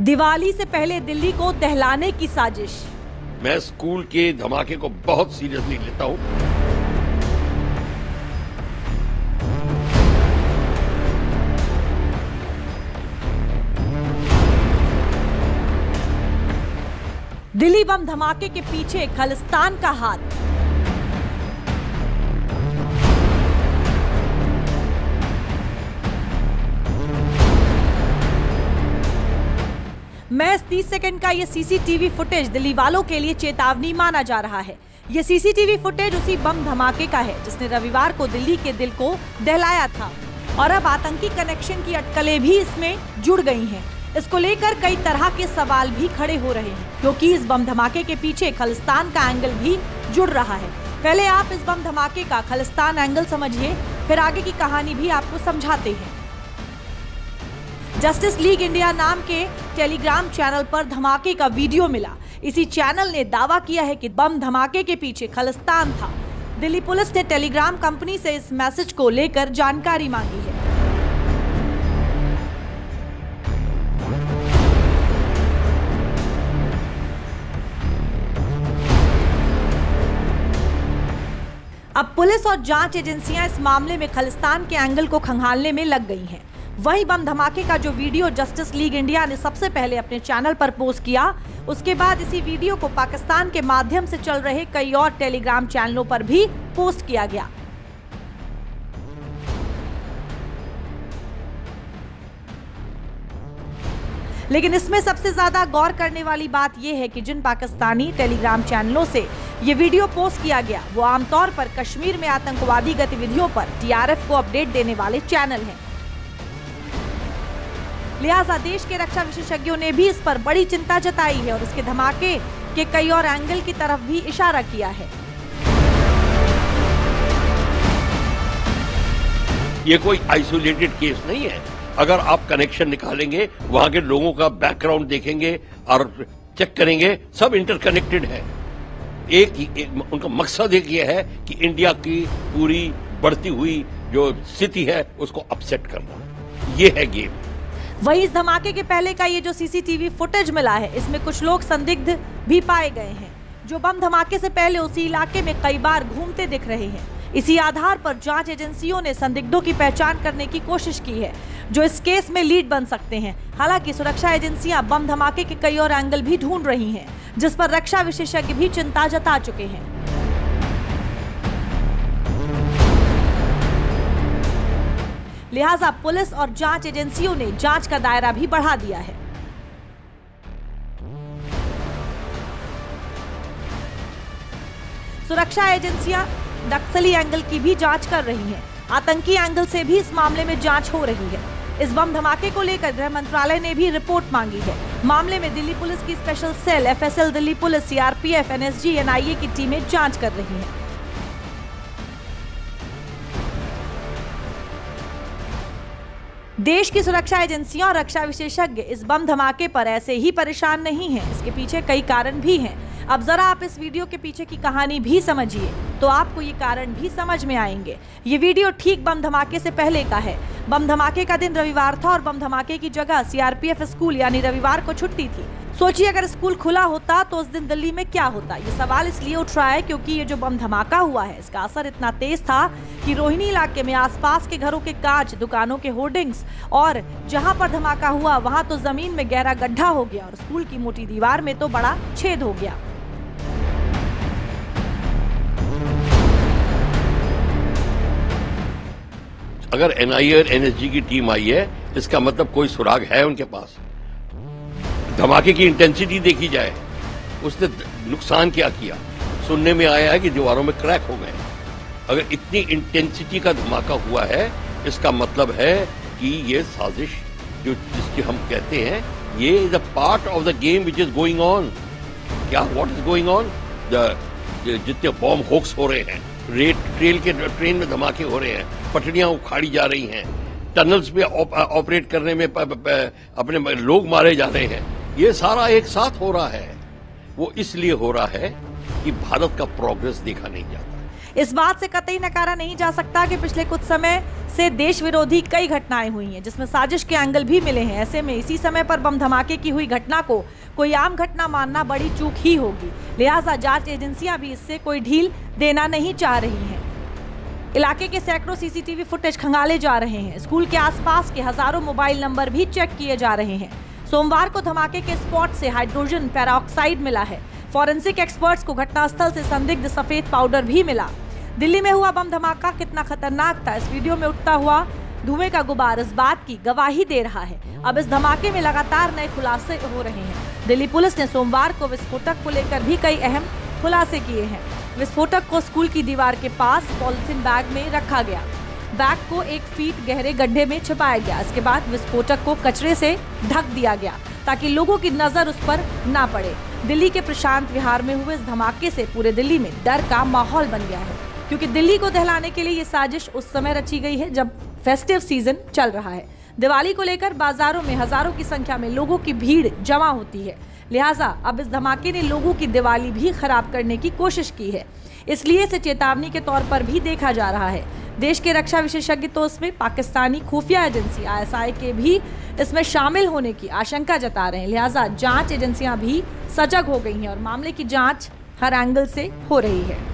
दिवाली से पहले दिल्ली को दहलाने की साजिश। मैं स्कूल के धमाके को बहुत सीरियसली लेता हूं। दिल्ली बम धमाके के पीछे खालिस्तान का हाथ। महज 30 सेकंड का ये सीसीटीवी फुटेज दिल्ली वालों के लिए चेतावनी माना जा रहा है। ये सीसीटीवी फुटेज उसी बम धमाके का है जिसने रविवार को दिल्ली के दिल को दहलाया था और अब आतंकी कनेक्शन की अटकलें भी इसमें जुड़ गई हैं। इसको लेकर कई तरह के सवाल भी खड़े हो रहे हैं क्योंकि इस बम धमाके के पीछे खालिस्तान का एंगल भी जुड़ रहा है। पहले आप इस बम धमाके का खालिस्तान एंगल समझिए, फिर आगे की कहानी भी आपको समझाते हैं। जस्टिस लीग इंडिया नाम के टेलीग्राम चैनल पर धमाके का वीडियो मिला। इसी चैनल ने दावा किया है कि बम धमाके के पीछे खालिस्तान था। दिल्ली पुलिस ने टेलीग्राम कंपनी से इस मैसेज को लेकर जानकारी मांगी है। अब पुलिस और जांच एजेंसियां इस मामले में खालिस्तान के एंगल को खंगालने में लग गई हैं। वही बम धमाके का जो वीडियो जस्टिस लीग इंडिया ने सबसे पहले अपने चैनल पर पोस्ट किया, उसके बाद इसी वीडियो को पाकिस्तान के माध्यम से चल रहे कई और टेलीग्राम चैनलों पर भी पोस्ट किया गया। लेकिन इसमें सबसे ज्यादा गौर करने वाली बात यह है कि जिन पाकिस्तानी टेलीग्राम चैनलों से ये वीडियो पोस्ट किया गया वो आमतौर पर कश्मीर में आतंकवादी गतिविधियों पर टीआरएफ को अपडेट देने वाले चैनल हैं। लिहाजा देश के रक्षा विशेषज्ञों ने भी इस पर बड़ी चिंता जताई है और इसके धमाके के कई और एंगल की तरफ भी इशारा किया है। ये कोई आइसोलेटेड केस नहीं है। अगर आप कनेक्शन निकालेंगे, वहां के लोगों का बैकग्राउंड देखेंगे और चेक करेंगे, सब इंटरकनेक्टेड है। उनका मकसद एक ये है कि इंडिया की पूरी बढ़ती हुई जो स्थिति है उसको अपसेट करना। ये है गेम। वही इस धमाके के पहले का ये जो सीसीटीवी फुटेज मिला है, इसमें कुछ लोग संदिग्ध भी पाए गए हैं जो बम धमाके से पहले उसी इलाके में कई बार घूमते दिख रहे हैं। इसी आधार पर जांच एजेंसियों ने संदिग्धों की पहचान करने की कोशिश की है जो इस केस में लीड बन सकते हैं। हालांकि सुरक्षा एजेंसियां बम धमाके के कई और एंगल भी ढूंढ रही हैं, जिस पर रक्षा विशेषज्ञ भी चिंता जता चुके हैं। लिहाजा पुलिस और जांच एजेंसियों ने जांच का दायरा भी बढ़ा दिया है। सुरक्षा एजेंसियां नक्सली एंगल की भी जांच कर रही हैं। आतंकी एंगल से भी इस मामले में जांच हो रही है। इस बम धमाके को लेकर गृह मंत्रालय ने भी रिपोर्ट मांगी है। मामले में दिल्ली पुलिस की special cell, FSL Delhi police, CRPF, NSG, NIA की टीमें जांच कर रही हैं। देश की सुरक्षा एजेंसियां और रक्षा विशेषज्ञ इस बम धमाके पर ऐसे ही परेशान नहीं हैं। इसके पीछे कई कारण भी हैं। अब जरा आप इस वीडियो के पीछे की कहानी भी समझिए तो आपको ये कारण भी समझ में आएंगे। ये वीडियो ठीक बम धमाके से पहले का है। बम धमाके का दिन रविवार था और बम धमाके की जगह सीआरपीएफ स्कूल यानी रविवार को छुट्टी थी। सोचिए अगर स्कूल खुला होता तो उस दिन दिल्ली में क्या होता। ये सवाल इसलिए उठ रहा है क्योंकि ये जो बम धमाका हुआ है इसका असर इतना तेज था कि रोहिणी इलाके में आसपास के घरों के कांच, दुकानों के होर्डिंग्स और जहां पर धमाका हुआ वहां तो जमीन में गहरा गड्ढा हो गया और स्कूल की मोटी दीवार में तो बड़ा छेद हो गया। अगर एनआईए और एनएसजी की टीम आई है इसका मतलब कोई सुराग है उनके पास। धमाके की इंटेंसिटी देखी जाए, उसने नुकसान क्या किया। सुनने में आया है कि दीवारों में क्रैक हो गए। अगर इतनी इंटेंसिटी का धमाका हुआ है इसका मतलब है कि ये साजिश जो जिसकी हम कहते हैं ये is a part of the game which is going on. क्या व्हाट इज गोइंग ऑन? जितने बॉम्ब होक्स हो रहे हैं, ट्रेन में धमाके हो रहे हैं, पटरियां उखाड़ी जा रही हैं, टनल्स पे ऑपरेट करने में अपने लोग मारे जा रहे हैं, ये सारा एक साथ हो रहा है। वो इसलिए हो रहा है कि भारत का प्रोग्रेस देखा नहीं जाता। इस बात से कतई नकारा नहीं जा सकता कि पिछले कुछ समय से देश विरोधी कई घटनाएं हुई हैं, जिसमें साजिश के एंगल भी मिले हैं। ऐसे में इसी समय पर बम धमाके की हुई घटना को कोई आम घटना मानना बड़ी चूक ही होगी। लिहाजा जांच एजेंसियां भी इससे कोई ढील देना नहीं चाह रही हैं। इलाके के सैकड़ों सीसीटीवी फुटेज खंगाले जा रहे हैं। स्कूल के आसपास के हजारों मोबाइल नंबर भी चेक किए जा रहे हैं। सोमवार को धमाके के स्पॉट से हाइड्रोजन पेरोक्साइड मिला है। फॉरेंसिक एक्सपर्ट्स को घटनास्थल से संदिग्ध सफेद पाउडर भी मिला। दिल्ली में हुआ बम धमाका कितना खतरनाक था, इस वीडियो में उठता हुआ धुएं का गुबार इस बात की गवाही दे रहा है। अब इस धमाके में लगातार नए खुलासे हो रहे हैं। दिल्ली पुलिस ने सोमवार को विस्फोटक को लेकर भी कई अहम खुलासे किए हैं। विस्फोटक को स्कूल की दीवार के पास पॉलिथीन बैग में रखा गया। बैग को 1 फीट गहरे गड्ढे में छिपाया गया। इसके बाद विस्फोटक को कचरे से ढक दिया गया ताकि लोगों की नजर उस पर ना पड़े। दिल्ली के प्रशांत विहार में हुए इस धमाके से पूरे दिल्ली में डर का माहौल बन गया है, क्योंकि दिल्ली को दहलाने के लिए ये साजिश उस समय रची गई है जब फेस्टिव सीजन चल रहा है। दिवाली को लेकर बाजारों में हजारों की संख्या में लोगों की भीड़ जमा होती है। लिहाजा अब इस धमाके ने लोगों की दिवाली भी खराब करने की कोशिश की है, इसलिए इसे चेतावनी के तौर पर भी देखा जा रहा है। देश के रक्षा विशेषज्ञ तो इसमें पाकिस्तानी खुफिया एजेंसी ISI के भी इसमें शामिल होने की आशंका जता रहे हैं। लिहाजा जांच एजेंसियां भी सजग हो गई हैं और मामले की जांच हर एंगल से हो रही है।